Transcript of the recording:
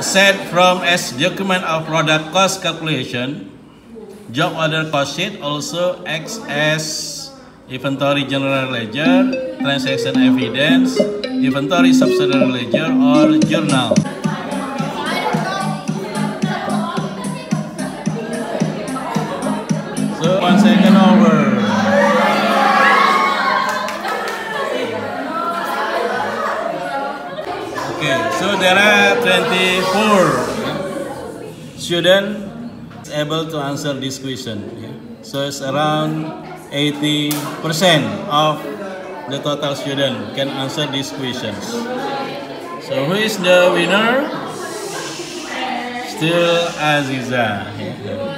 set from as document of product cost calculation. Job order cost sheet also acts as inventory general ledger, transaction evidence, inventory subsidiary ledger, or journal. So 1 second over. Okay, so there are 24 students able to answer this question. So it's around 80% of the total student can answer these questions. So who is the winner? Still Aziza.